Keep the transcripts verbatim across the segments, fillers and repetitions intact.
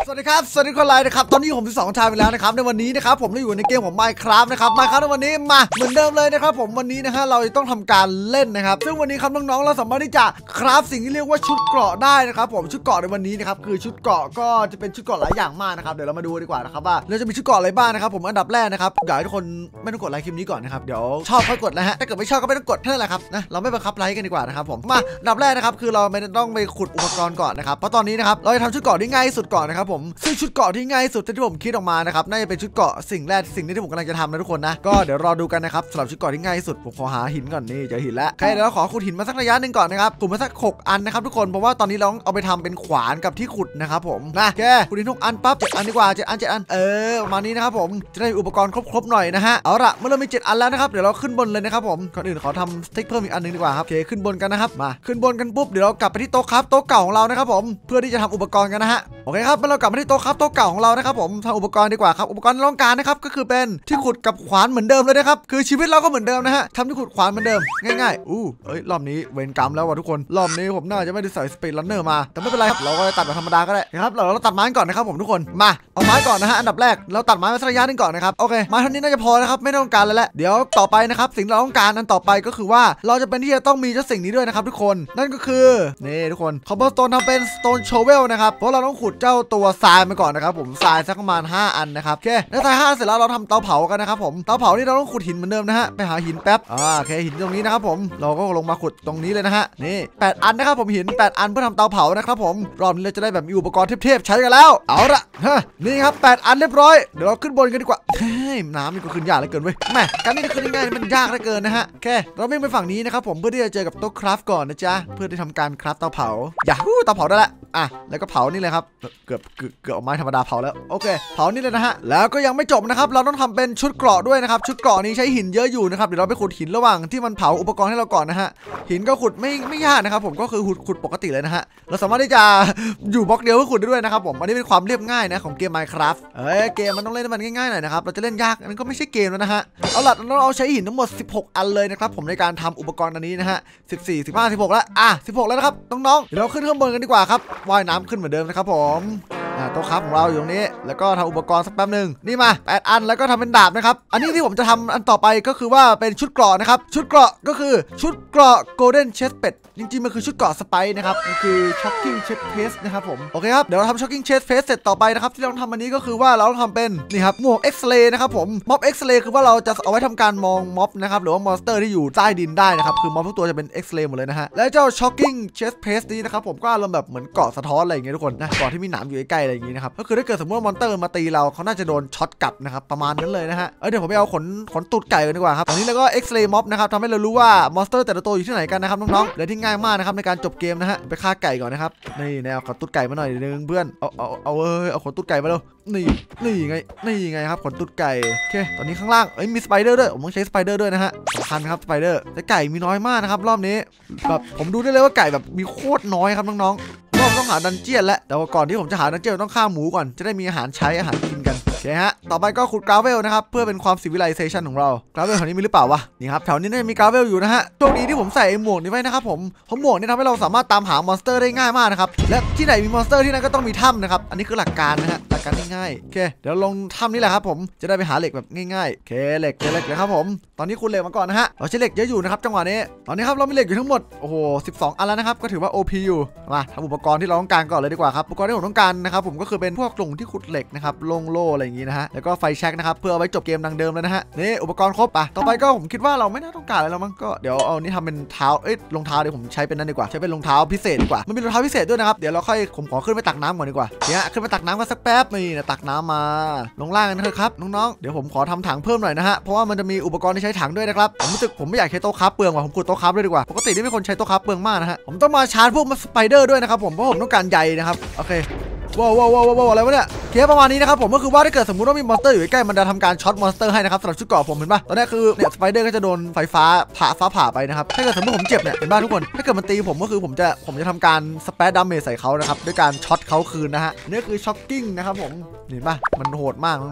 สวัสดีครับสวัสดีคนไลน์นะครับตอนนี้ผมที่สองชายไปแล้วนะครับในวันนี้นะครับผมได้อยู่ในเกมของ Minecraft นะครับ Minecraft ในวันนี้มาเหมือนเดิมเลยนะครับผมวันนี้นะฮะเราต้องทำการเล่นนะครับซึ่งวันนี้ครับน้องๆเราสามารถที่จะคราฟสิ่งที่เรียกว่าชุดเกราะได้นะครับผมชุดเกราะในวันนี้นะครับคือชุดเกราะก็จะเป็นชุดเกราะหลายอย่างมากนะครับเดี๋ยวเรามาดูดีกว่านะครับว่าเราจะมีชุดเกราะอะไรบ้างนะครับผมอันดับแรกนะครับอยากให้ทุกคนไม่ต้องกดไลค์คลิปนี้ก่อนนะครับเดี๋ยวชอบค่อยกดนะฮะถ้าเกิดไม่ชอบก็ไม่ต้องกดเท่านั้นแหละครับนะเราไม่บังคับไลค์กันดีกว่านะครับผมมาอันดับแรกนะครับคือเราไม่ต้องไปขุดอุปกรณ์ก่อนนะครับเพราะตอนนี้นะครับเราจะทำชุดเกราะที่ง่ายที่สุดก่อนนะครับผมซึ่งชุดเกราะที่ง่ายสุดที่ผมคิดออกมานะครับน่าจะเป็นชุดเกราะสิ่งแรกสิ่งที่ผมกำลังจะทำนะทุกคนนะก็เดี๋ยวรอดูกันนะครับสำหรับชุดเกราะที่ง่ายที่สุดผมขอหาหินก่อนนี่เจอหินแล้วใครเดี๋ยวเราขอขุดหินมาสักระยะหนึ่งก่อนนะครับขุดมาสักหกอันนะครับทุกคนเพราะว่าตอนนี้เราต้องเอาไปทำเป็นขวานกับที่ขุดนะครับผมนะแกขุดหินทุกอันปั๊บเจ็ดอันดีกว่าเจ็ดอันเจ็ดอันเออประมาณนี้นะครับผมจะได้อุปกรณ์ครบๆหน่อยนะฮะเอาละเมื่อเรามีเจ็ดอันแล้วนะครับเดี๋ยวเราขึ้นบนเลยนะครับผมก่อนอื่นขอทำสติ๊กเพิ่มอีกอันนึงดีกว่าครับโอเคขึ้นบนกันนะครับมาขึ้นบนกันปุ๊บเดี๋ยวเรากลับไปที่โต๊ะครับโต๊ะเก่าของเรานะครับผมเพื่อที่จะทำอุปกรณ์กันนะฮะโอเคครับเมื่อเรากลับมาที่โต๊ะครับโต๊ะเก่าของเรานะครับผมทำอุปกรณ์ดีกว่าครับอุปกรณ์ที่ต้องการนะครับก็คือเป็นที่ขุดกับขวานเหมือนเดิมเลยนะครับคือชีวิตเราก็เหมือนเดิมนะฮะทำที่ขุดขวานเหมือนเดิมง่ายๆอู้เอ้ยรอบนี้เวรกรรมแล้วว่ะทุกคนรอบนี้ผมน่าจะไม่ได้ใส่สปีดรันเนอร์มาแต่ไม่เป็นไรครับเราก็ตัดแบบธรรมดาก็ได้นะครับเราเราตัดไม้ก่อนนะครับผมทุกคนมาเอาไม้ก่อนนะฮะอันดับแรกเราตัดไม้มาสักระยะนึงก่อนนะครับโอเคไม้เท่านี้น่าจะพอนะครับไม่ต้องการแล้วแหละเดี๋ยวต่อไปนะครับสิ่งที่เราต้องการนั้นต่อไปก็คือว่าเราจะเป็นที่จะต้องมีเจ้าสิ่งนี้ด้วยนะครับทุกคนนั่นก็คือนี่ทุกคนคอ b เบอร์สโตนทำเป็นสโตนโชเวลนะครับเพราะเราต้องขุดเจ้าตัวทรายมาก่อนนะครับผมทรายสักประมาณห้าอันนะครับโอเคแล้วทรายห้าเสร็จแล้วเราทำเตาเผากันนะครับผมเตาเผานี่เราต้องขุดหินเหมือนเดิมนะฮะไปหาหินแป๊บอ่าโอเคหินตรงนี้นะครับผมเราก็ลงมาขุดตรงนี้เลยนะฮะนี่แปดอันนะครับผมหินแปดอันเพื่อทำเตาเผานะครับผมรอบนี้เราจะได้แบบมีอุปกรณ์เทพๆใช้กันแล้วเอาละฮะนี่ครับแปดอันเรียบร้อยเดี๋ยวเราขึ้นบนกันดีกว่าเฮ้ยน้ำนี่ก็ขึ้นยากเหลือเกินเว้ยแม่การนี่ขึ้นง่ายมันยากเหลือเกินนะฮะโอเคเราวิ่งไปฝั่งนี้นะครับผมเพื่อที่จะเจอกับโต๊ะคราฟก่อนนะจ๊ะเพื่อที่ทำการคราฟเตาเผาอย่าฮู้เตาเผาได้ละอ่ะแล้วก็เผานี่เลยครับเกือบเกือบเกือบเอาไม้ธรรมดาเผาแล้วโอเคเผานี่เลยนะฮะแล้วก็ยังไม่จบนะครับเราต้องทำเป็นชุดเกราะด้วยนะครับชุดเกราะนี้ใช้หินเยอะอยู่นะครับเดี๋ยวเราไปขุดหินระหว่างที่มันเผาอุปกรณ์ให้เราก่อนนะฮะหินก็ขุดไม่ไม่ยากนะครับผมก็คือขุดขุดปกติเลยนะฮะเราสามารถที่จะอยู่บล็อกเดียวก็ขุดได้ด้วยนะครับผมอันนี้เป็นความเรียบง่ายนะของเกม Minecraft เอ้ยเกมมันต้องเล่นให้มันง่ายๆหน่อยนะครับเราจะเล่นยากอันนั้นก็ไม่ใช่เกมแล้วนะฮะเอาล่ะเราเอาใช้หินทั้งหมดสิบหกอันเลยนะครับผมในการทำอุปกรณ์อันนี้นะฮะสิบสี่ สิบห้า สิบหกแล้วอ่ะสิบหกแล้วนะครับน้องๆเดี๋ยวเราขึ้นข้างบนกันดีกว่าครับว่ายน้ำขึ้นเหมือนเดิมนะครับผมโต๊ะครับของเราอยู่ตรงนี้แล้วก็ทำอุปกรณ์สักแป๊บหนึ่งนี่มาแปดอันแล้วก็ทำเป็นดาบนะครับอันนี้ที่ผมจะทำอันต่อไปก็คือว่าเป็นชุดเกราะนะครับชุดเกราะก็คือชุดเกราะ Golden Chest Plate จริงๆมันคือชุดเกราะสไปร์นะครับมันคือ Shocking Chest Plate นะครับผมโอเคครับเดี๋ยวเราทำ Shocking Chest Plate เสร็จต่อไปนะครับที่เราต้องทำอันนี้ก็คือว่าเราต้องทำเป็นนี่ครับหมวก X-ray นะครับผมม็อบ X-ray คือว่าเราจะเอาไว้ทำการมองม็อบนะครับหรือว่ามอนสเตอร์ที่อยู่ใต้ดินได้นะครับคือม็อบทุกตัวจะเป็น X-ray หมดเลยนะฮะและเจ้า Shocking Chest Plate นี้นะครับผมก็อารมณ์แบบเหมือนเกราะสะท้อนอะไรอย่างเงี้ยทุกคนนะเกราะที่มีหนามอยู่ใกล้ๆอะไรอย่างงี้นะครับก็คือถ้าเกิดสมมติว่ามอนสเตอร์มาตีเราเขาน่าจะโดนช็อตกลับนะครับประมาณนั้นเลยนะฮะเเดี๋ยวผมไปเอาขนขนตูดไก่กันดีกว่าครับตอนนี้เราก็ X-ray mob นะครับทำให้เรารู้ว่ามอนสเตอร์แต่ละตัวอยู่ที่ไหนกันนะครับน้องๆและที่ง่ายมากนะครับในการจบเกมนะฮะไปฆ่าไก่ก่อนนะครับนี่แนวขนตูดไก่มาหน่อยนึงเพื่อนเอาเอาเอาเอ้ยเอาขนตูดไก่มาแล้วนี่นี่ไงนี่ไงครับขนตูดไก่โอเคตอนนี้ข้างล่างเอ้ยมีสไปเดอร์ด้วยผมต้องใช้สไปเดอร์ด้วยนะฮะสำคัญครับสไปเดอร์แต่ไก่มีน้อยมากนะครับรอบนี้แบบผมดูได้เลยว่าไก่แบบมีโคตรน้อยครับน้องๆผมต้องหาดันเจียนแล้วแต่ว่าก่อนที่ผมจะหาดันเจียนต้องฆ่าหมูก่อนจะได้มีอาหารใช้อาหารกินกันโอเคฮะต่อไปก็ขุดกราเวลนะครับเพื่อเป็นความซิวิไลเซชันของเรากราเวลแถวนี้มีหรือเปล่าวะนี่ครับแถวนี้น่าจะมีกราเวลอยู่นะฮะโชคดีที่ผมใส่หมวกนี้ไว้นะครับผมเพราะหมวกนี้ทำให้เราสามารถตามหามอนสเตอร์ได้ง่ายมากนะครับและที่ไหนมีมอนสเตอร์ที่นั่นก็ต้องมีถ้ำนะครับอันนี้คือหลักการนะฮะหลักการง่ายๆโอเคเดี๋ยวลงถ้ำนี่แหละครับผมจะได้ไปหาเหล็กแบบง่ายๆโอเคเหล็กเหล็กเลยครับผมตอนนี้คุณเหล็กมาก่อนนะฮะเราใช้เหล็กเยอะอยู่นะครับจังหวะนี้ตอนนี้ครับเรามีเหล็กอยู่ทั้งหมดโอ้โหสิบสองอันแล้วนะครับก็ถือว่า โอ พี อยู่มาทำอุปกรณ์ที่เราต้องการก่อนเลยดีกว่าครับอุปกรณ์ที่ผมต้องการนะครับผมก็คือเป็นพวกกลุ่มที่ขุดเหล็กนะครับลงโล่อะไรอย่างงี้นะฮะแล้วก็ไฟแช็กนะครับเพื่อเอาไว้จบเกมดังเดิมแล้วนะฮะนี่อุปกรณ์ครบอ่ะต่อไปก็ผมคิดว่าเราไม่น่าต้องการอะไรแล้วมั้งก็เดี๋ยวเอานี่ทำเป็นเท้าเอ้ยรองเท้าเดี๋ยวผมใช้เป็นนั่นดีกว่าใช้เป็นรองเท้าพิเศษดีกว่ามันมีรองเท้าพิเศษด้วยนะครับเดี๋ยวเราค่อยผมขอขึ้นไปตักน้ำก่อนดีกว่าเนี่ยขึ้นไปตักน้ำกันสักแป๊บนี่นะตักน้ำมาลงล่างกันเถอะครับน้องๆเดี๋ยวผมขอทำถังเพิ่มหน่อยนะฮะเพราะว่ามันจะมีอุปกรณ์ที่ใช้ถังด้วยนะครับผมรู้สึกผมไม่อยากใช้โต๊ะคราฟเปลืองว่ะผมขุดโต๊ะคราฟด้วยดีกว่าปกตินี่เป็นคนใช้โต๊ะคราฟเปลืองมากนะฮะผมต้องมาชาร์จพวกสไปเดอร์ด้วยนะครับผมเพราะผมต้องการใยนะครับโอเคว้าวว้าวว้าวว้าวอะไรวะเนี่ยเคสประมาณนี้นะครับผมก็คือว่าถ้าเกิดสมมุติว่ามีมอนสเตอร์อยู่ใกล้มันจะทำการช็อตมอนสเตอร์ให้นะครับสำหรับชุดเกราะผมเห็นปะตอนนี้คือเนี่ยสไปเดอร์ก็จะโดนไฟฟ้าผ่าฟ้าผ่าไปนะครับถ้าเกิดสมมติผมเจ็บเนี่ยเห็นป่ะทุกคนถ้าเกิดมันตีผมก็คือผมจะผมจะทำการสเปซดาเมจใส่เขานะครับด้วยการช็อตเขาคืนนะฮะนี่คือช็อคกิ้งนะครับผมเห็นปะมันโหดมากน้องๆ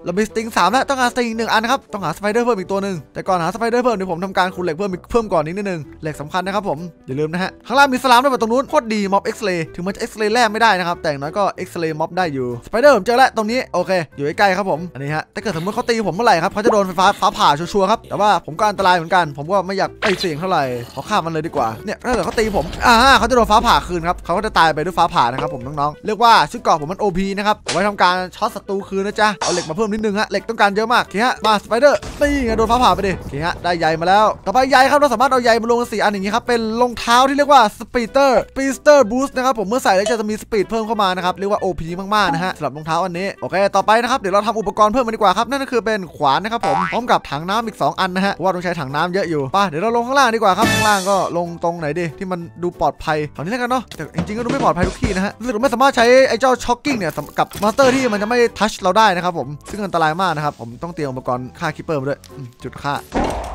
เรามีสติงสามแล้วต้องหาสติงหนึ่งอันนะครับต้องหาสไปเดอร์เพิ่มอีกตัวหนึ่งแต่ก่อนหาสไปเดอร์เพิ่มเดี๋ยวผมทำการขุดเหล็กเพิ่มเพิ่มก่อนนิดนึงเหล็กสำคัญนะครับผมอย่าลืมนะฮะข้างล่างมีสลามด้วยตรงนู้นโคตรดีม็อบเอ็กซ์เรย์ถึงมันจะเอ็กซ์เรย์แรกไม่ได้นะครับแต่อย่างน้อยก็เอ็กซ์เรย์ม็อบได้อยู่สไปเดอร์ผมเจอแล้วตรงนี้โอเคอยู่ใกล้ๆครับผมอันนี้ฮะถ้าเกิดสมมติเขาตีผมเมื่อไหร่ครับเขาจะโดนไฟฟ้าฟ้าผ่าชัวร์ๆครับแต่ว่าผมก็อันตรายเหมือนกันผมก็ไม่อยากไปเสี่ยงเท่าไหร่ขอฆ่ามันเลยดีกว่าเนี่ยถ้าเกิดเขาตีผมอ่าเขาจะโดนฟ้าผ่าคืนครับเขาก็จะตายไปด้วยฟ้าผ่านะครับผมน้องๆเรียกว่าชุดเกราะผมมัน โอ พี นะครับไว้ทำการช็อตศัตรูคืนนะจ๊ะเอาเหล็กมาเพิ่มนิดนึงฮะเหล็กต้องการเยอะมากโอเคฮะมาสไปเดอร์ตีไงโดนฟ้าผ่าไปดิโอเคฮะได้ใยมาแล้วต่อไปใยครับเราสามารถเอาใยมาลงสี่อันอย่างนี้ครับเป็นรองเท้าที่เรียกว่าสปีดเตอร์สปีดเตอร์บูสต์นะครับผมเมื่อใส่แล้วจะมีสปีดเพิ่มเข้ามานะครับเรียกว่า โอ พี มากๆนะฮะสำหรับรองเท้าอันนี้โอเคต่อไปนะครับเดี๋ยวเราทำอุปกรณ์เพิ่มมาดีกว่าครับนั่นก็คือเป็นขวานนะครับผมพร้อมกับถังน้ำอีกสองอันนะฮะเพราะว่าต้องใช้ถังน้ำเยอะอยู่ป่ะเดี๋ยวเราลงข้างล่างดีกว่าครับข้างล่างก็ลงตรงไหนดีที่มันดูปลอดภัยตอนนี้แล้วกันเนาะแต่จริงๆก็ดูไม่ปลอดภัยทุกที่นะฮะรู้สึกไม่สามารถใช้ไอ้เจ้าช็อกกิ้งเนี่ยกับมอนสเตอร์ที่มันจะไม่ทัชเราได้นะครับผมซึ่งอันตรายมากนะครับผมต้องเตรียมอุปกรณ์ฆ่าคิปเปอร์มาด้วยจุดฆ่า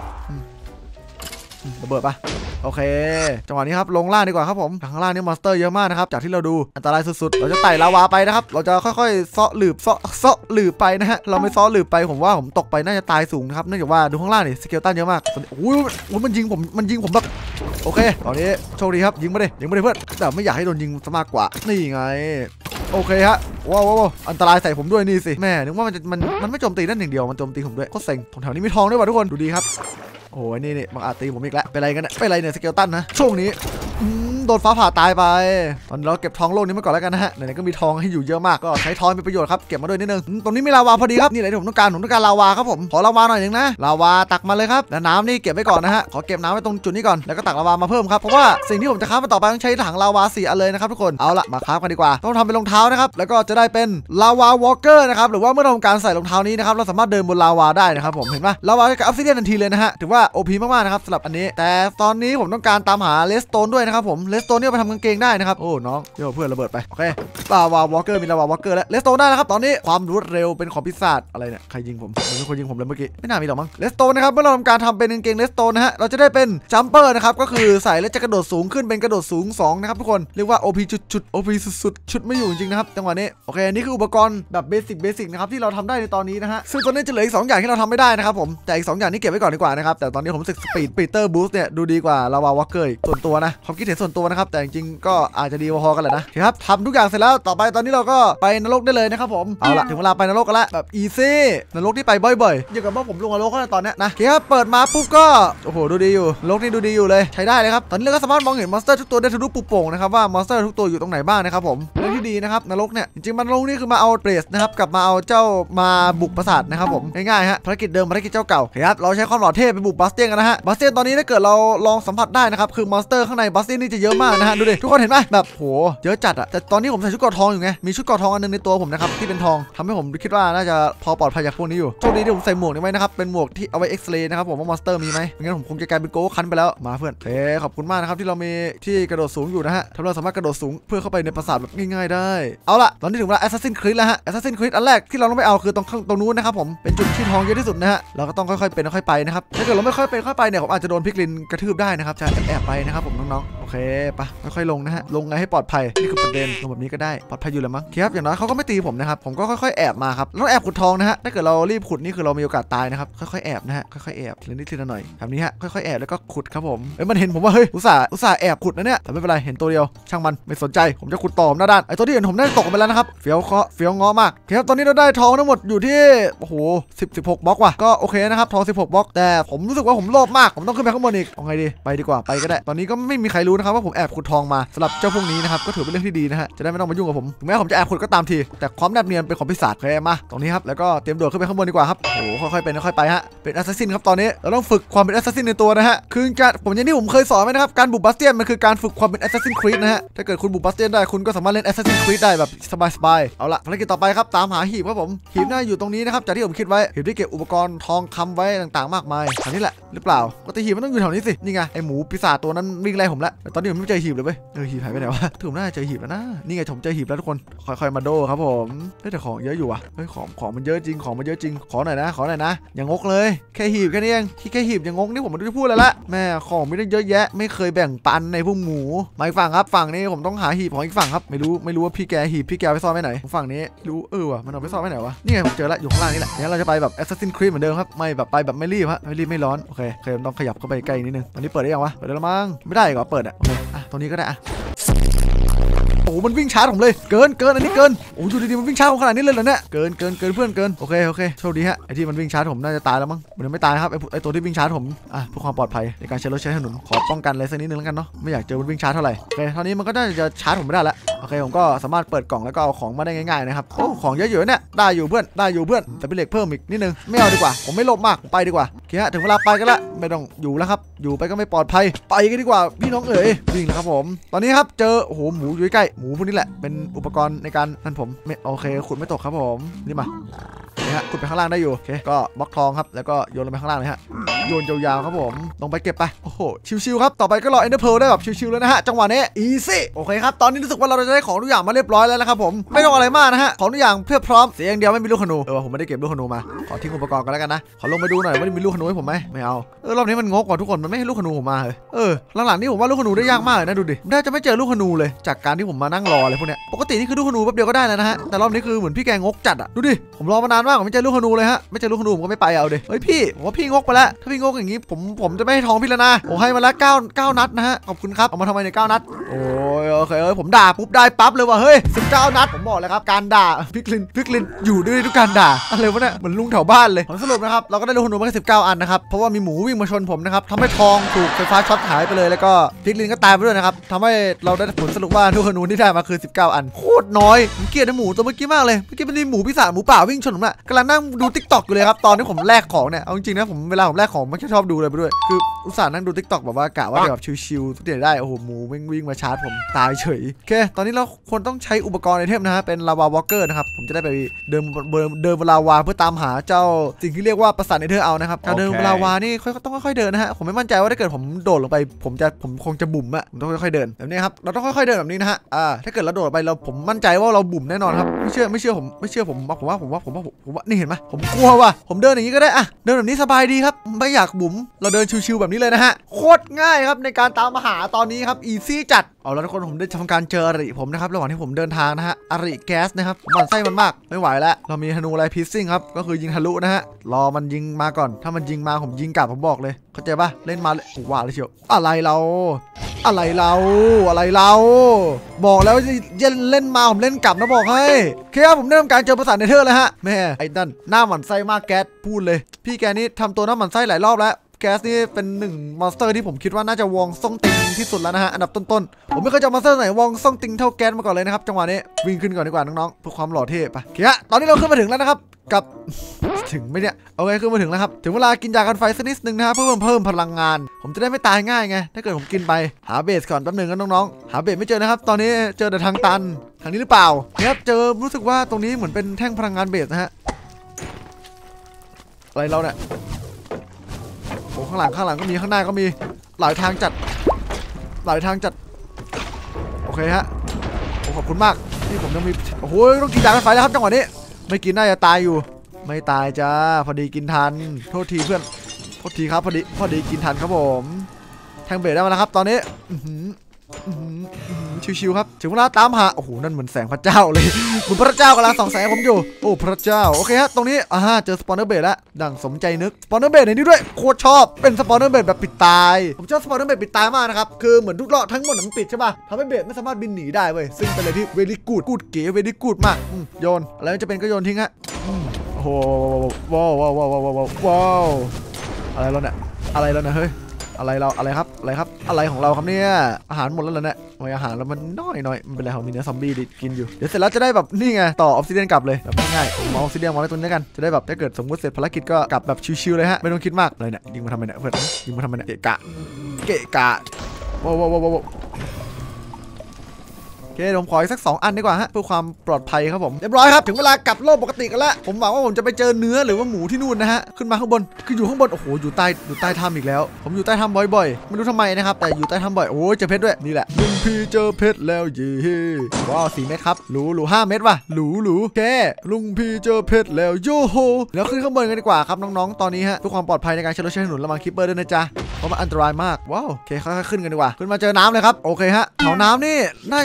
ระเบิดปะโอเคจังหวะนี้ครับลงล่างดีกว่าครับผมข้างล่างนี่มอนสเตอร์เยอะมากนะครับจากที่เราดูอันตรายสุดๆเราจะไต่ลาวาไปนะครับเราจะค่อยๆเซาะหลืบเซาะเซาะหลืบไปนะฮะเราไม่เซาะหลืบไปผมว่าผมตกไปน่าจะตายสูงนะครับเนื่องจากว่าดูข้างล่างนี่สเกลตันเยอะมากโอ้ยมันยิงผมมันยิงผมแบบโอเคตอนนี้โชคดีครับยิงไม่ได้ยิงไม่ได้เพื่อนแต่ไม่อยากให้โดนยิงซะมากกว่านี่ไงโอเคฮะว้าวอันตรายใส่ผมด้วยนี่สิแม่นึกว่ามันจะมันมันไม่โจมตีนั่นอย่างเดียวมันโจมตีผมด้วยโคตรเซ็งแถวนี้มีทองด้วยว่ะทุกคนดูดีครับโอ้ยนี่นี่บังอาจตีผมอีกแล้วเป็นไรกันเนี่ยเป็นไรเนี่ยสเกลตันนะช่วงนี้โดนฟ้าผ่าตายไปตอนเราเก็บทองโลกนี้มาก่อนแล้วกันนะฮะไหนๆก็มีทองให้อยู่เยอะมากก็ใช้ทองเป็นประโยชน์ครับเก็บมาด้วยนิดนึงตรงนี้มีลาวาพอดีครับนี่แหละที่ผมต้องการผมต้องการลาวาครับผมขอลาวาหน่อยนึงนะลาวาตักมาเลยครับแล้วน้ำนี่เก็บไว้ก่อนนะฮะขอเก็บน้ำไว้ตรงจุดนี้ก่อนแล้วก็ตักลาวามาเพิ่มครับเพราะว่าสิ่งที่ผมจะค้ามาต่อไปต้องใช้ถังลาวาสี่อันเลยนะครับทุกคนเอาละมาค้ากันดีกว่าต้องทำเป็นรองเท้านะครับแล้วก็จะได้เป็นลาวาวอล์กเกอร์นะครับหรือว่าเมื่อทำการใส่รองเท้านี้นะครับเราสามารถเดินบนลาวาได้นะครับผมเห็นปะลาวากับออฟซิเดียนทันทีเลยนะฮะถือว่า โอ พี มากๆนะครับสำหรับอันนี้แต่ตอนนี้ผมต้องการตามหาเลสโตนด้วยนะครับผมเลสโตนเนี่ยไปทำกางเกงได้นะครับโอ้น้องเดี๋ยวเพื่อนระเบิดไปโอเคลาวาวอล์กเกอร์มีลาวาวอล์กเกอร์แล้วเลสโตนได้นะครับตอนนี้ความรวดเร็วเป็นของพิศาจอะไรเนี่ยใครยิงผมมันเป็นคนยิงผมเลยเมื่อกี้ไม่น่ามีหรอกมั้งเลสโตนนะครับเมื่อเราทำการทำเป็นกางเกงเลสโตนนะฮะเราจะได้เป็นจัมเปอร์นะครับก็คือใส่แล้วจะกระโดดสูงขึ้นเป็นกระโดดสูงสองนะครับทุกคนเรียกว่า โอ พี จุดๆ โอ พี สุดๆชุดไม่อยู่จริงๆนะครับจังหวะนี้โอเคนี่คืออุปกรณ์แบบเบสิกเบสิกนะครับที่เราทำได้ในตอนนี้นะฮะซึ่งตอนนี้จะเหลืออีกสองอย่างที่เราทำไม่ได้นะครับผมแต่อีกสองอย่างนี้เก็บไว้ก่อนดีกว่านะครับแต่ตอนนี้ผมรู้สึกสปีดปีเตอร์บูสต์เนี่ยดูดีกว่าลาวาวอล์กเกอร์ส่วนตัวนะความคิดเห็นส่วนตัวนะครับแต่จริงๆก็อาจจะดีพอๆกันแหละนะครับทำทุกอย่างเสร็จแล้วต่อไปตอนนี้เราก็ไปนรกได้เลยนะครับผมเอาละถึงเวลาไปนรกกันแล้วแบบอีซี่นรกที่ไปบ่อยๆอย่างกับว่าผมลงนรกแล้วตอนนี้นะครับเปิดมาปุ๊บก็โอ้โหดูดีอยู่นรกนี่ดูดีอยู่เลยใช้ได้เลยครับตอนนี้เราก็สามารถมองเห็นมอนสเตอร์ทุกตัวได้ทะลุปุโป่งนะครับว่ามอนสเตอร์ทุกตัวอยู่ตรงไหนบ้างนะครับผมเรื่องที่ดีนะครับนรกเนี่ยจริงๆมันนรกนี่คือมาเอาเบรสนะครับกลับมาเอาเจ้ามาบุกปราสาทนะครับผมง่ายๆฮะภารกิจเดิมภารกิจเจ้าเก่าครับเราใช้ความหล่อเท่ไปบุกบัสเตียนกันนะฮะบัสเตียนตอนนี้ถ้าเกิดเราลองสัมผัสได้นะครับคือมอนสเตอร์ข้างในบัสเตียนนี่จะเยอะมากนะฮะดูดิทุกคนเห็นไหมแบบโหเยอะจัดอะแต่ตอนนี้ผมใส่ชุดเกราะทองอยู่ไงมีชุดเกราะทองอันนึงในตัวผมนะครับที่เป็นทองทำให้ผมคิดว่าน่าจะพอปลอดภัยจากพวกนี้อยู่โชคดีที่ผมใส่หมวกนี้ไว้นะครับเป็นหมวกที่เอาไว้เอ็กซเรย์นะครับผมว่ามอนสเตอร์มีไหมไม่งั้นผมคงจะกลายเป็นโก้คันไปแล้วมาเพื่อนเฮ้ขอบคุณมากนะครับที่เรามีที่กระโดดสูงอยู่นะฮะทำให้เราสามารถกระโดดสูงเพื่อเข้าไปในปราสาทแบบง่ายๆได้เอาล่ะตอนนี้ถึงเวลา Assassin's Creed แล้วฮะ Assassin's Creed อันแรกที่เราต้องไปเอาคือตรงตรงนู้นนะครับผมเป็นจุดที่ทองเยอะที่สุดนะฮะเราก็ต้องค่อยๆเป็นค่อยๆไปนะครับถ้าเกิดเราไม่ค่อยเป็นค่อยไปเนี่ยผมอาจจะโดนพิกลินกระทืบได้นะครับจะแอบไปนะครับผมน้องๆโอเคปะค่อยๆลงนะฮะลงไงให้ปลอดภัยนี่คือประเด็นลงแบบนี้ก็ได้ปลอดภัยอยู่แล้วมั้งครับอย่างน้อยเขาก็ไม่ตีผมนะครับผมก็ค่อยๆแอบมาครับแล้วแอบขุดทองนะฮะถ้าเกิดเรารีบขุดนี่คือเรามีโอกาสตายนะครับค่อยๆแอบนะฮะค่อยๆแอบทีละนิดทีละหน่อยแบบนี้ฮะค่อยๆแอบแล้วก็ขุดครับผมเอ้ยมันเห็นผมว่าเฮ้ยอุตส่าห์อุตส่าห์แอบขุดนะเนี่ยแต่ไม่เป็นไรเห็นตัวเดียวช่างมันไม่สนใจผมจะขุดต่อหน้าด้านไอ้ตัวที่เห็นผมได้ตกไปแล้วนะครับเฟี้ยวเคาะเฟี้ยวง้อมากครับตอนนี้เราได้ทองทั้งหมดอยู่ที่โอ้โหสิบ สิบหกบล็อกว่ะก็โอเคนะครับทองสิบหกบล็อกแต่ผมรู้สึกว่าผมโลภมากผมต้องขึ้นไปข้างบนอีกเอาไงดีไปดีกว่าไปก็ได้ตอนนี้ก็ไม่มีใครรู้นะครับว่าผมแอบขุดทองมาสำหรับเจ้าพวกนี้นะครับก็ถือเป็นเรื่องที่ดีนะฮะจะได้ไม่ต้องมายุ่งกับผมถึงแม้ผมจะแอบขุดก็ตามทีแต่ความแนบเนียนเป็นของปีศาจโอเคมาตรงนี้ครับแล้วก็เตรียมโดดขึ้นไปข้างบนดีกว่าครับโอ้โหค่อยๆเป็นค่อยๆไปฮะเป็นแอสซัสซินครับตอนนี้เราต้องฝึกความเป็นแอสซัสซินในตัวนะฮะคือการผมอย่างที่ผมเคยสอนไว้นะครับการบุกบาสเตียนมันคือการฝึกความเป็นแอสซัสซินครีดนะฮะถ้าเกิดคุณบุกบาสเตียนได้คุณก็สามารถเล่นแอสซัสซินครีดได้แบบสบายๆเอาละภารกิจต่อไปครับตามหาหีบครับผมหีบน่าอยู่ตรงนี้นะครับจากที่ผมคิดไว้หีบที่เก็บอุปกรณ์ทองคำไว้ต่างๆมากมายอันนี้แหละหรือเปล่าปกติหีบมันต้องอยู่แถวนี้สินี่ไงไอหมูปีศาจตัวนั้นวิ่งไล่ผมแล้วแต่ตอนนี้ผมไม่เจอหีบเลยเว้ยเออหีบหายไปไหนวะถึงน่าจะเจอหีบแล้วนะนี่ไงผมเจอหีบแล้วทุกคนค่อยๆมาโดครับผมเฮ้ยแต่ของเยอะอยู่อะเฮ้ยของของมันเยอะจริงของมันเยอะจริงขอหน่อยนะขอหน่อยนะอย่างงกเลยแค่หีบแค่นี้เองที่แค่หีบอย่างงกนี่ผมไม่ได้พูดแล้วละแม่ของไม่ได้เยอะแยะไม่เคยแบ่งปันในพวกหมูมาอีกฝั่งครับฝั่งนี้ผมต้องหาหีบของอีกฝั่งครับไม่รู้ไม่รู้ว่าพี่แกหีบพี่แกไปซ่อนไว้ไหนฝั่งนี้รู้เออวะมันเอาไปซ่อนไว้ไหนวะนี่ไงผมเจอละอยู่ข้างล่างนี่แหละงั้นเราจะไปแบบ Assassin's Creed เหมือนเดิมครับไม่แบบไปแบบไม่รีบฮะไม่รีบไม่ร้อนโอเคเคยต้องขยับเข้าไปใกล้นิดนึงตอนนี้เปิดได้ยังวะเปิดได้แล้วมั้งไม่ได้เหรอเปิดอ่ะโอเคอ่ะตรงนี้ก็ได้อ่ะโอ้มันวิ่งช้าผมเลยเกินเกินอันนี้เกินโอ้อยู่ดีๆมันวิ่งช้าผมขนาดนี้เลยเหรอเนี่ยเกินเกินเกินเพื่อนเกินโอเคโอเคโชคดีฮะไอที่มันวิ่งช้าผมน่าจะตายแล้วมั้งมันยังไม่ตายครับไอไอตัวที่วิ่งช้าผมอ่ะเพื่อความปลอดภัยในการใช้รถใช้ถนนขอป้องกันอะไรสักนิดนึงแล้วกันเนาะไม่อยากเจอมันวิ่งช้าเท่าไหร่โอเคเท่านี้มันก็น่าจะชาร์จผมไม่ได้แล้วโอเคผมก็สามารถเปิดกล่องแล้วก็เอาของมาได้ง่ายๆนะครับโอ้ของเยอะอยู่เนี่ยได้อยู่เพื่อนได้อยู่เพื่อนแต่เป็นเหล็กเพิ่มอีกนิดนึงไม่เอาดีกว่าผมไม่โลภมากไปดีกว่าโอเคฮะถึงเวลาไปกันละไม่ต้องอยู่แล้วครับอยู่ไปก็ไม่ปลอดภัยไปกันดีกว่าพี่น้องเอ๋ยวิ่งแล้วครับผมตอนนี้ครับเจอโอ้โหหมูอยู่ใกล้หมูพวกนี้แหละเป็นอุปกรณ์ในการนั่นผมไม่โอเคขุดไม่ตกครับผมนี่มานี่ฮะขุดไปข้างล่างได้อยู่โอเคก็บล็อกทองครับแล้วก็โยนลงไปข้างล่างเลยฮะโยนยาวๆครับผมลงไปเก็บไปโอ้โหชิวๆครับต่อไปก็รอเอ็นเดอร์เพลได้แบบชิวๆแล้วนะฮะจังหวะนี้อีซี่โอเคครับตอนนี้รู้สึกว่าเราจะได้ของทุกอย่างมาเรียบร้อยแล้วนะครับผมไม่ต้องอะไรมากนะฮะของทุกอย่างเพียบพร้อมเสียอย่างเดียวไม่มีลูกขนูเออผมไม่ได้เก็บลูกขนูมาขอทิ้งอุปกรณ์กันแล้วกันนะขอลงไปดูหน่อยว่ามีลูกขนูให้ผมไหมไม่เอาเออรอบนี้มันงกกว่าทุกคนมันไม่ให้ลูกขนูผมมาเลยเออหลังๆนี่ผมว่าลูกขนูได้ยากมากเลยนะดูดิน่าจะไม่เจอลูกขนูเลยจากการที่ผมมานั่งรออะไรพวกเนี้ยปกตินี่คือลูกขนูแป๊บเดียวก็ได้แล้วนะฮะแต่รอบนี้คือเหมือนพี่แกงกจัดอะดูดิผมรอมานานมากผมไม่เจอลูกขนูเลยฮะไม่เจอลูกขนูผมก็ไม่ไปเอาดิเฮ้ยพี่ผมว่าพี่งกไปแล้วถ้าพี่งกอย่างนี้ผมผมจะไม่ให้ทองพี่แล้วนะโอ้ให้มาแล้วเก้า เก้านัดนะฮะขอบคุณครับเอามาทำไมในเก้านัดโอ้ยโอเคเอ้ยผมด่าปุ๊บได้ปั๊บเลยว่ะเฮ้ยสิบเก้านัดผมบอกเลยครับการด่าพิกลินพิกลินอยู่ด้วยทุกการด่าอะไรวะเนี่ยเหมือนลุงแถวบ้านเลยผมสรุปนะครับเราก็ได้ลูกขนูมาแค่สิบเก้าอันนะครับเพราะว่ามีหมูวิ่งมาชนผมนะครับทำให้ทองถูกไฟฟ้าช็อตหายไปเลยแล้วก็พิกลินก็ตายไปด้วยนะครับทำให้เราได้ผลสรุปว่าลูกขนูที่ได้มาคือสิบเก้าอันโคตรน้อยผมเกลียดหมูตัวเมื่อกี้มากเลยเมื่อกี้เป็นหมูปีศาจหมูป่าวิ่งชนผมน่ะกำลังนั่งดูติ๊กต็อกอยู่เลยครับตอนที่ผมแลกของเนี่ยเอาจริงๆนะผมเวลาผมแลกของมันจะชอบดูเลยไปด้วยคืออุตส่าห์นั่งดูติ๊กต็อกแบบว่ากะว่าแบบชิวๆทุกอย่างได้โอ้โหหมูวิ่งวิ่งมาชาร์จผมตายเฉยโอเคตอนนี้เราควรต้องใช้อุปกรณ์ไอเทมนะฮะเป็นลาวาวอลเกอร์นะครับผมจะได้ไปเดินเดินบนลาวาเพื่อตามหาเจ้าสิ่งที่เรียกว่าปราสาทเนเธอร์เอานะครับการเดินบนลาวานี่ค่อยต้องค่อยๆเดินนะฮะผมไม่มั่นใจว่าถ้าเกิดผมโดดลงไปผมจะผมคงจะบุ๋มอะผมต้องค่อยๆเดินแบบนี้ครับเราต้องค่อยๆเดินแบบนี้นะฮะอ่าถ้าเกิดเราโดดไปเราผมมั่นใจว่าเราบุ๋มแน่นอนครับไม่เชื่อไม่เชื่อผมไม่เชื่อผมผมว่าผมว่าผมว่าผมว่านี่เห็นไหมผมกลัวว่ะผมเดินอย่างนี้ก็ได้อะเดินแบบนี้สบายดีครับไม่อยากบุ๋มเราเดินชิวๆแบบนี้เลยนะฮะโคตรง่ายครับในการตามหาตอนนี้ครับอีซี่จัดเอาแล้วทุกคนผมได้ทำการเจออริผมนะครับระหว่างที่ผมเดินทางนะฮะอริแก๊สนะครับผมมันไส้มันมากไม่ไหวแล้วเรามีธนูไรพีซิ่งครับก็คือยิงทะลุนะฮะรอมันยิงมาก่อนถ้ามันยิงมาผมยิงกลับผมบอกเลยเข้าใจปะเล่นมาเลยโอ้ว่าเลยเชียวอะไรเราอะไรเราอะไรเราบอกแล้วเล่นเล่นมาผมเล่นกลับนะบอกให้แค่ผมได้ทำการเจอปราสาทเนเธอร์เลยฮะแม่ไอ้นั่นหน้าหมันไส้มากแก๊สพูดเลยพี่แกนี่ทำตัวหน้าหมันไส้หลายรอบแล้วแก๊สนี่เป็นหนึ่งมอนสเตอร์ที่ผมคิดว่าน่าจะวองซ่องติงที่สุดแล้วนะฮะอันดับต้นๆผมไม่เคยเจอมอนสเตอร์ไหนวองซ่องติงเท่าแก๊สมาก่อนเลยนะครับจังหวะนี้วิ่งขึ้นก่อนดีกว่าน้องๆเพื่อความหล่อเท่ไปโอเคฮะตอนนี้เราขึ้นมาถึงแล้วนะครับกับถึงไหมเนี่ยโอเคขึ้นมาถึงแล้วครับถึงเวลากินยากันไฟสักนิดนึงนะครับเพื่อเพิ่มเพิ่มพลังงานผมจะได้ไม่ตายง่ายไงถ้าเกิดผมกินไปหาเบสก่อนแป๊บนึงกันน้องๆหาเบสไม่เจอนะครับตอนนี้เจอแต่ทางตันทางนี้หรือเปล่าเนี่ยเจอรู้สึกว่าตรงนี้เหมือนเป็นแท่งพลังงานเบสนะฮะอะไรเราเนี่ยโอ้ข้างหลังข้างหลังก็มีข้างหน้าก็มีหลายทางจัดหลายทางจัดโอเคฮะโอ้ขอบคุณมากที่ผมยังมีโอ้โหต้องกินยากันไฟแล้วครับจังหวะนี้ไม่กินน่าจะตายอยู่ไม่ตายจ้าพอดีกินทันโทษทีเพื่อนโทษทีครับพอดีพอดีกินทันครับผมแทงเบรดได้มาแล้วครับตอนนี้ชิวๆครับถึงเวลาตามหาโอ้โหนั่นเหมือนแสงพระเจ้าเลยเหมือนพระเจ้ากำลังส่องแสงผมอยู่โอ้พระเจ้าโอเคฮะตรงนี้อ่าเจอสปอนเนอร์เบดแล้วดังสมใจนึกสปอนเนอร์เบดในนี้ด้วยโคตรชอบเป็นสปอนเนอร์เบดแบบปิดตายผมชอบสปอนเนอร์เบดปิดตายมากนะครับคือเหมือนทุกรอบทั้งหมดมันปิดใช่ป่ะทำให้เบดไม่สามารถบินหนีได้เว้ยซึ่งเป็นอะไรที่เวลี่กูดกูดเก๋เวลี่กูดมากโยนอะไรจะเป็นก็โยนทิ้งฮะโอ้โหว้าวว้าวว้าวว้าวว้าวอะไรแล้วเนี่ยอะไรแล้วเนี่ยเฮ้ยอะไรเราอะไรครับอะไรครับอะไรของเราครับเนี่ยอาหารหมดแล้วเหรอเนี่ยทำไมอาหารเรามันน้อยน้อยมันเป็นอะไรของมีเนื้อซอมบี้กินอยู่เดี๋ยวเสร็จแล้วจะได้แบบนี่ไงต่อออฟซิเดียนกลับเลยแบบง่ายๆผมเอาออฟซิเดียนวางไว้ตรงนี้กันจะได้แบบถ้าเกิดสมมติเสร็จภารกิจก็กลับแบบชิวๆเลยฮะไม่ต้องคิดมากเลยเนี่ยยิงมาทำไมเนี่ยเพื่อนยิงมาทำไมเนี่ยเกะกะเกะกะว้าวว้าวว้าวเคผมขออีกสักสองอันดีกว่าฮะเพื่อความปลอดภัยครับผมเรียบร้อยครับถึงเวลากลับโลกปกติกันแล้วผมหวังว่าผมจะไปเจอเนื้อหรือว่าหมูที่นู่นนะฮะขึ้นมาข้างบนคืออยู่ข้างบนโอ้โหอยู่ใต้อยู่ใต้ถ้ำอีกแล้วผมอยู่ใต้ถ้ำบ่อยๆไม่รู้ทำไมนะครับแต่อยู่ใต้ถ้ำบ่อยโอ้ยเจอเพชรด้วยนี่แหละลุงพี่เจอเพชรแล้วเย่ว้าวสี่เม็ดครับหรูหรูห้าเม็ดว่ะหรูหรูแกลุงพี่เจอเพชรแล้วโยโฮแล้วขึ้นข้างบนกันดีกว่าครับน้องๆตอนนี้ฮะเพื่อความปลอดภัยในการใช้รถใช้ถนนระวังคิปเปอร์ด้วยนะจ๊ะเพราะมันอันตรายมากว้าวโอเคค่อยๆขึ้นกันดีกว่าขึ้นมาเจอน้ำเลยครับโอเคฮะแถวน้ำนี่น่า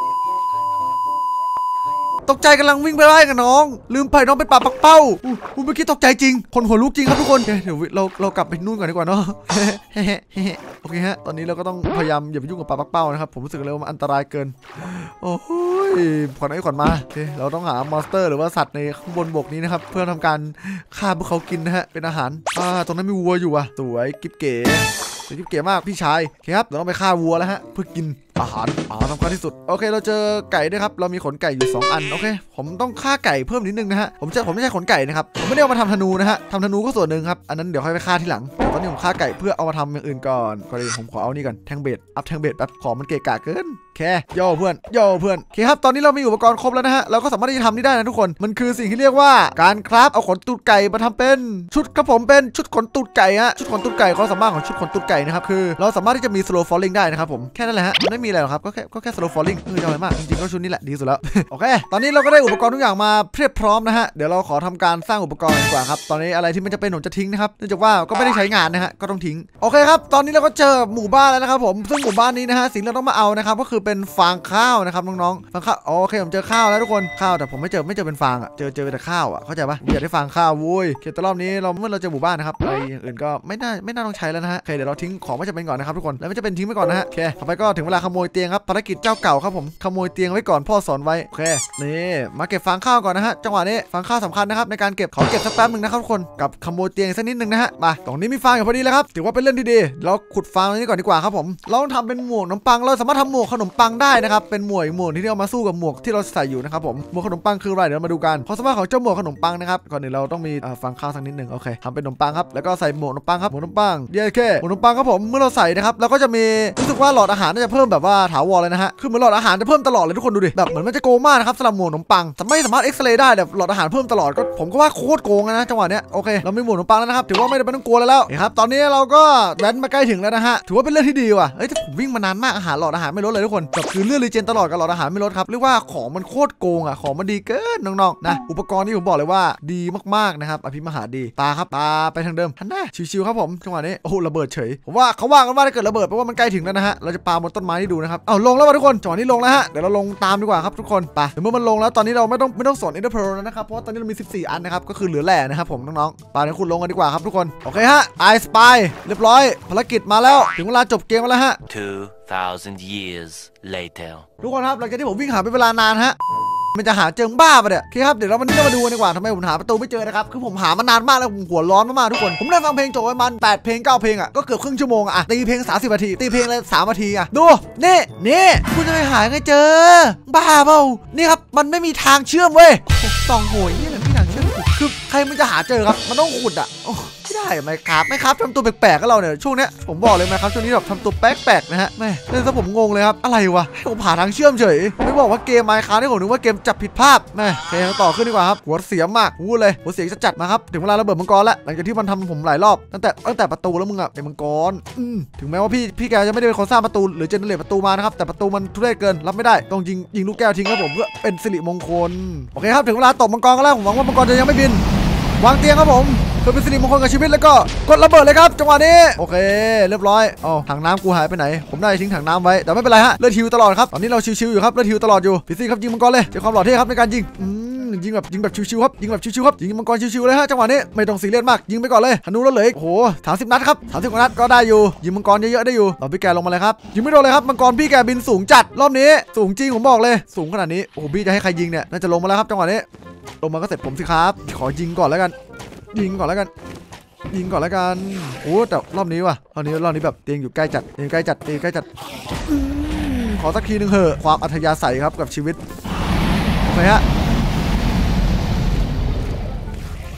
ตกใจกำลังวิ่งไปไล่กับน้องลืมไปน้องเป็นป่าปักเป้าอู้เมื่อกี้ตกใจจริงคนหัวลุกจริงครับทุกคนเดี๋ยวเราเรากลับไปนู่นก่อนดีกว่าเนาะโอเคฮะตอนนี้เราก็ต้องพยายามอย่าไปยุ่งกับป่าปักเป้านะครับผมรู้สึกเลยว่ามันอันตรายเกินโอ้ยขวัญไอ้ขวัญมาโอเคเราต้องหามอนสเตอร์หรือว่าสัตว์ในข้างบนบกนี้นะครับเพื่อทำการฆ่าพวกเขากินนะฮะเป็นอาหารอ่าตรงนั้นมีวัวอยู่อ่ะสวยกิ๊บเก๋สวยกิ๊บเก๋มากพี่ชายโอเคครับเราต้องไปฆ่าวัวแล้วฮะเพื่อกินอาหารอาหารสำคัญที่สุดโอเคเราเจอไก่ด้วยครับเรามีขนไก่อยู่สองอันโอเคผมต้องฆ่าไก่เพิ่มนิดนึงนะฮะผมจะผมไม่ใช่ขนไก่นะครับผมไม่ได้เอามาทำธนูนะฮะทำธนูก็ส่วนหนึ่งครับอันนั้นเดี๋ยวค่อยไปฆ่าทีหลังตอนนี้ผมฆ่าไก่เพื่อเอามาทำอย่างอื่นก่อนก่อนอื่นผมขอเอานี่ก่อนแทงเบสอัพแทงเบสแป๊บของมันเกะกะเกินแค่โย่เพื่อนโย่เพื่อนโอเคครับตอนนี้เรามีอุปกรณ์ครบแล้วนะฮะเราก็สามารถที่จะทำนี่ได้นะทุกคนมันคือสิ่งที่เรียกว่าการคราฟเอาขนตูดไก่มาทำเป็นชุดครับผมเป็นชุดขนตูดไก่ฮะชุดขนตูดไก่ความสามารถของชุดขนตูดไก่นะครับคือเราสามารถที่จะมี slow falling ได้นะครับผมแค่นั้นแหละฮะมันไม่มีอะไรหรอกครับก็แค่ก็แค่ slow falling เออจะอะไรมากจริงๆก็ชุดนี้แหละดีสุดแล้ว โอเคตอนนี้เราก็ได้อุปกรณ์ทุกอย่างมาเพียบพร้อมนะฮะเดี๋ยวเราขอทำการสร้างอุปกรณ์ดีกว่าครับตอนนี้อะไรที่มันจะเป็นผมจะทิ้งนะครับเนื่องจากว่าก็ไม่ได้ใช้งานนะฮะก็ต้องทิ้งโอเคครับตอนนี้เราก็เจอหมู่บ้านแล้วนะครับผมซึ่งหมู่บ้านนี้นะฮะสิ่งที่เราต้องมาเอานะครับก็คือเป็นฟางข้าวนะครับน้องๆฟางข้าวโอเคผมเจอข้าวแล้วทุกคนข้าวแต่ผมไม่เจอไม่เจอเป็นฟางอ่ะเจอเจอแต่ข้าวอ่ะเข้าใจปะอยากได้ฟางข้าววุ้ยโอเคแต่รอบนี้เราเมื่อเราเจอหมู่บ้านนะครับอะไรอย่างอื่นก็ไม่น่าไม่น่าต้องใช้แล้วนะฮะโอเคเดี๋ยวเราทิ้งของไม่จำเป็นก่อนนะครับทุกคนแล้วไม่จะเป็นทิ้งไว้ก่อนนะฮะโอเคต่อไปก็ถึงเวลาขโมยเตียงครับภารกิจเจ้าเก่าครับผมขโมยเตียงไว้ก่อนพ่อสอนไว้โอเคนี่มาเก็บฟางข้าวก่อนนะฮะจังหวะนี้ฟางข้าวสำคัญนะครับในการเก็บขอเก็บสักแป๊บนึงนะครับทุกคนกับขโมยเตียงสักนิดนึงนะฮะมาตรงนี้มีฟางอยู่พอดีแล้วครับถือว่าเป็นเรื่องที่ดีเราขุดฟางตรงนี้ก่อนดีกว่าครับผมเราต้องทำเป็นหมวกขนมปังเราสามารถทำหมวกขนมปังได้นะครับเป็นหมวกหมวกที่เรามาสู้กับหมวกที่เราใส่อยู่นะครับผมหมวกขนมปังคืออะไรเดี๋ยวมาดูกันความสามารถของเจ้าหมวกขนมปังนะครับก่อนอื่นเราต้องมีฟางข้าวสักนิดนึงโอเคทำเป็นขนมปังครับแล้วก็ใส่หมวกขนมปังครับหมวกขนมปังเดี๋ยวแค่หมวกขนมปังครับผมเมื่อเราใส่นะครับเราก็จะมีรู้สึกว่าหลอดอาหารน่าจะเพิ่มแบบว่าถาวรเลยนะฮะคือเหมือนหลอดอาหารจะเพิ่มตลอดเลยทุกคนดูดิแบบเหมือนมันจะโกงมากนะครับสำหรับหมวกขนมปังแต่ไม่สามารถเอ็กซเรย์ได้แบบหลอดอาหารเพิ่มตลอดก็ผมก็ว่าโคตรโกงนะจังหวะเนี้ยโอเคเราไม่หมวกขนมปังแล้วนะครับถือว่าไม่ได้ต้องกลัวแล้วครับตอนนี้เราก็แว้นมาใกล้ถึงแล้วนะฮะถือว่าเป็นเรื่องที่ดีว่ะเฮ้ยแต่ผมวิ่งมานานมากอาหารหลอดอาหารไม่ลดเลยทุกคนแบบคือเลือดรีเจนตลอดกับหลอดอาหารไม่ลดครับเรียกว่าของมันโคตรโกงอ่ะของมันดีเกินน้องๆนะอุปกรณ์ที่ผมบอกเลยว่าดีมากๆนะครับอภิมหาดีตาครับตาไปทางเดิมทันได้ชิวๆครับผมจังหวะนี้โอ้โหระเบิดเฉยผมว่าเขาว่ากันว่าถ้าเกิดระเบิดแปลว่ามันใกล้ถึงแล้วนะฮะเราจะปาบนต้นไม้ให้ดูนะครับเอาลงแล้วทุกคนจังหวะนี้ลงแล้วฮะเดี๋ยวเราลงตามดีกว่าครับทุกคนไปเดี๋ยวเมื่อมันลงแล้วตอนนี้เราไม่ต้องไม่ต้องสน Ender Pearl แล้วนะครับเพราะตอนนี้เรามีสิบสี่อันนะครับก็คือเหลือแหล่นะครับผมน้องๆไปเดี๋ยวคุณลงกันดีกว่าครับทุกคนโอเคฮะ I Spy เรียบร้อยภารกิจมาแล้วถึงเวลาจบเกมแล้วฮะ two thousand years later ทุกคนครับหลังจากที่ผมวิ่งหาเป็นเวลานานฮะมันจะหาเจอบ้าปะเนี่ยโอเคครับเดี๋ยวเราวันนี้เรามาดูกันดีกว่าทำไมผมหาประตูไม่เจอนะครับคือผมหามานานมากแล้วผมหัวร้อนมากๆทุกคนผมได้ฟังเพลงจบประมาณแปดเพลงเก้าเพลงอ่ะก็เกือบครึ่งชั่วโมงอ่ะตีเพลงสามสิบนาทีตีเพลงเลยสามนาทีอ่ะดูนี่นี่คุณจะไปหาไงเจอบ้าเปล่านี่ครับมันไม่มีทางเชื่อมเว้ยส่องโหยนี่แหละไม่มีทางเชื่อมคือใครมันจะหาเจอครับมันต้องขุดอ่ะไม่ได้ไหมครับไม่ครับทำตัวแปลกๆกับเราเนี่ยช่วงนี้ผมบอกเลยไหมครับช่วงนี้แบบทำตัวแปลกๆนะฮะแม่เลยถ้าผมงงเลยครับอะไรวะผมหาทางเชื่อมเฉยไม่บอกว่าเกมไมค์ครับที่ผมนึกว่าเกมจับผิดภาพแม่โอเคต่อขึ้นดีกว่าครับหัวเสียมากพูดเลยหัวเสียจะจัดมาครับถึงเวลาระเบิดมังกรแล้วหลังจากที่มันทำผมหลายรอบตั้งแต่ตั้งแต่ประตูแล้วมึงอะไอ้มังกรถึงแม้ว่าพี่พี่แกจะไม่ได้เป็นคนสร้างประตูหรือเจเนเรตประตูมานะครับแต่ประตูมันทุเรศเกินรับไม่ได้ต้องยิงยิงลูกแก้วทิ้งครับผมเพื่อเป็นสิริมงคลโอเคครับถึงเวลาตบมังกรกันแล้วผมหวังว่ามังกรจะยังไม่บินวางเตียงครับผมเพื่อเป็นสิริมงคลกับชีวิตแล้วก็กดระเบิดเลยครับจังหวะนี้โอเคเรียบร้อยอ๋อถังน้ำกูหายไปไหนผมได้ทิ้งถังน้ำไว้แต่ไม่เป็นไรฮะเลือดฮิวตลอดครับตอนนี้เราชิวๆอยู่ครับเลือดฮิวตลอดอยู่พี่ซีครับยิงมังกรเลยเจอความหล่อเท่ครับในการยิงอืมยิงแบบยิงแบบชิวๆครับยิงแบบชิวๆครับยิงมังกรชิวๆเลยฮะจังหวะนี้ไม่ต้องซีเรียสมากยิงไปก่อนเลยธนูแล้วเหลือโอ้โหสามสิบนัดครับสามสิบกว่านัดก็ได้อยู่ยิงมังกรเยอะๆได้อยู่เราพี่แกลงมาเลยครับยิงไม่โดนเลยครับมังกรพี่แกบินสูงจัดรอบนี้สูงจริงผมบอกเลยสูงขนาดนี้โอ้โหพี่จะให้ใครยิงเนี่ยน่าจะลงมาแล้วครับจังหวะนี้ลงมาก็เสร็จผมสิครับขอยิงก่อนแล้วกันยิงก่อนแล้วกันยิงก่อนแล้วกันโอ้แต่รอบนี้ว่ะรอบนี้รอบนี้แบบเตียงอยู่ใกล้จัดเตียงใกล้จัดเตียงใกล้จัดขอสักทีหนึ่งเหอะความอัธยาศัยครับกับชีวิตโอเคฮะโอเค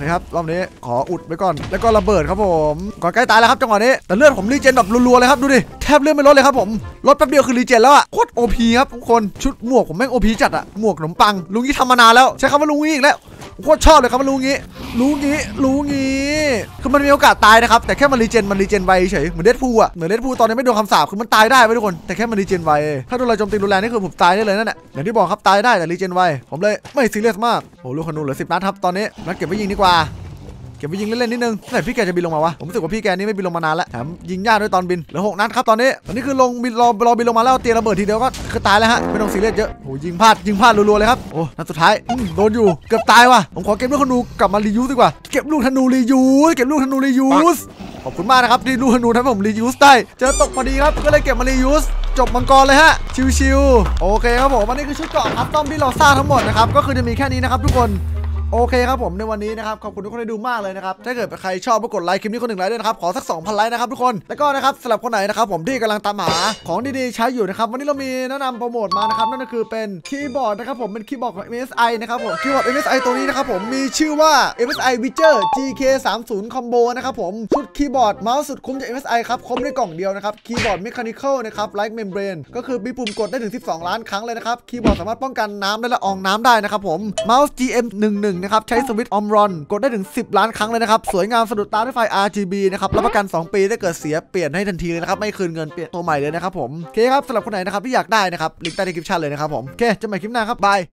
นี่ครับรอบนี้ขออุดไว้ก่อนแล้วก็ระเบิดครับผมก่อนใกล้ตายแล้วครับจังหวะนี้แต่เลือดผมรีเจนแบบรัวๆเลยครับดูดิแทบเลือดไม่ลดเลยครับผมลดแป๊บเดียวคือรีเจนแล้วอะโคตรโอพีครับทุกคนชุดหมวกผมแม่งโอพีจัดอะหมวกขนมปังลุงนี้ทำมานานแล้วใช้คำว่าลุงนี้อีกแล้วโคตรชอบเลยครับว่าลุงนี้ลุงนี้ลุงนี้คือมันมีโอกาสตายนะครับแต่แค่มันรีเจนมันรีเจนไวเฉยเหมือนเดดพูลอะเหมือนเดดพูลตอนนี้ไม่โดนคำสาปคือมันตายได้ไว้ทุกคนแต่แค่มันรีเจนไวถ้าโดนอะไรโจมตีรุนแรงนี่คือผมตายได้เลยนั่นแหละอย่างที่บอกครับตายได้แต่รีเจนไวผมเลยไม่ซีเรียสมากโอ้ลูกขนุนเหลือสิบนัดครับตอนนี้นัดเก็บไว้ยิงดีกว่าเก็บไปยิงเล่นๆนิดนึงแต่พี่แกจะบินลงมาวะผมรู้สึกว่าพี่แกนี่ไม่บินลงมานานแล้วแถมยิงยากด้วยตอนบินเหลือหกนัดครับตอนนี้ตอนนี้คือลงบินรอรอบินลงมาแล้วเตรียมระเบิดทีเดียวก็คือตายแล้วฮะไม่ต้องซีเรียสเยอะโอ้ยิงพลาดยิงพลาดรัวๆเลยครับโอ้นัดสุดท้ายโดนอยู่เกือบตายว่ะผมขอเก็บลูกธนูกลับมารียูสดีกว่าเก็บลูกธนูรียูสเก็บลูกธนูรียูสขอบคุณมากนะครับที่ลูกธนูทำให้ผมรียูสได้เจอตกพอดีครับก็เลยเก็บมารียูสจบมังกรเลยฮะชิวๆโอเคครับผมวันนี้คือชุดเกราะคัสตอมที่เราสร้างทั้งหมดนะครับก็คือจะมีแค่นี้นะครับทุกคนโอเคครับผมในวันนี้นะครับขอบคุณทุกคนที่ดูมากเลยนะครับถ้าเกิดใครชอบก็กดไลค์คลิปนี้คนหนึ่งไลค์ด้วยนะครับขอสัก สองพัน ไลค์นะครับทุกคนแล้วก็นะครับสำหรับคนไหนนะครับผมที่กำลังตามหาของดีๆใช้อยู่นะครับวันนี้เรามีแนะนำโปรโมทมานะครับนั่นก็คือเป็นคีย์บอร์ดนะครับผมเป็นคีย์บอร์ดของ เอ็ม เอส ไอ นะครับผมคีย์บอร์ด เอ็ม เอส ไอ ตัวนี้นะครับผมมีชื่อว่า เอ็ม เอส ไอ Witcher จี เค สามสิบ Combo นะครับผมชุดคีย์บอร์ดเมาส์สุดคุ้มจาก เอ็ม เอส ไอ ครับครบในกล่องเดียวนะครับคีย์บอร์ด Mechanical นะครับ Like Membrane ก็คือมีปุ่มกดได้ถึงสิบสองล้านครั้งเลยนะครับคีย์บอร์ดสามารถป้องกันน้ำและละอองน้ำได้นะครับผมเมาส์ จี เอ็ม สิบเอ็ด นะครับใช้สวิตช์ออมรอนกดได้ถึงสิบล้านครั้งเลยนะครับสวยงามสะดุดตาด้วยไฟ อาร์ จี บี นะครับรับประกันสองปีถ้าเกิดเสียเปลี่ยนให้ทันทีเลยนะครับไม่คืนเงินเปลี่ยนตัวใหม่เลยนะครับผมโอเคครับสำหรับคนไหนนะครับที่อยากได้นะครับลิงก์ใต้ดีสคริปชั่นเลยนะครับผมโอเคเจอกันใหม่คลิปหน้าครับบาย